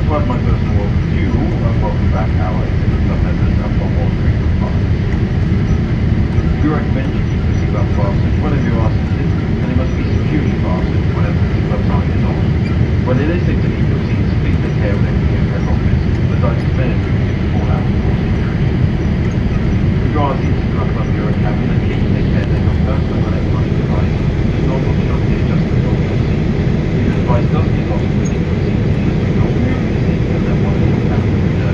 provide my personal view of welcome back hour exit methods and one more frequent flights. We recommend you keep your seatbelt fastened whenever you are seated, and it must be securely fastened whenever the seatbelt sign is on. When it is safe to leave your seats, please take care of emptying your head pockets, as items may have moved to fall out and cause injury. If you are seated in a club your cabin, then please take care to take off personal and electronic devices, do not watch on the adjustment of your seat. If the device does get lost within your seat, please do not move the seat and then one of your cabin crew know.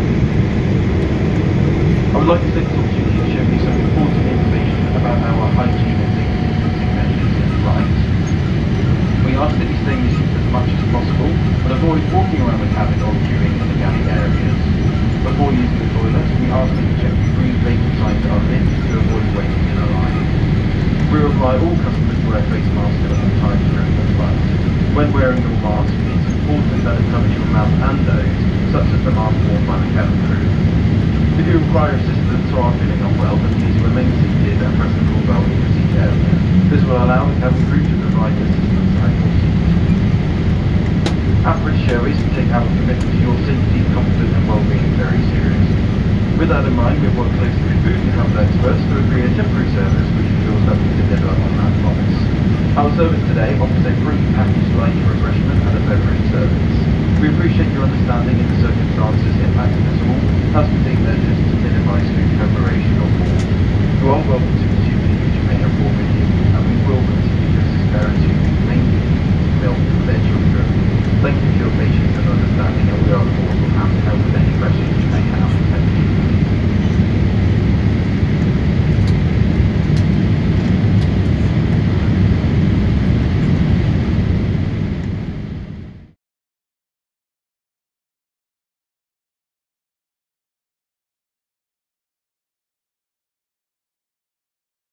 I would like to take this opportunity to show you some important information about our hygiene and safe distancing measures in flight. We ask that you stay in your seats as much as possible, but avoid walking around the cabin or queuing in the galley areas. Before using the toilets, we ask that you check the green label signs are lit to avoid waiting in a line. We require all customers to wear face masks at all times during the flight. When wearing your mask, it's important that it covers your mouth and nose, such as the mask worn by the cabin crew. If you require assistance or are feeling unwell, then please remain seated and press the call bell in your seat area. This will allow the cabin crew to provide assistance at your seat. At British Airways, we take our commitment to your safety, comfort and well-being very seriously. With that in mind, we have worked closely with food and health experts to agree a temporary service which ensures that we deliver on that promise. Our service today offers a free packaged lunch, refreshment and a beverage service. We appreciate your understanding in the circumstances impacting us all as we take measures to minimise food preparation or fall. You are welcome to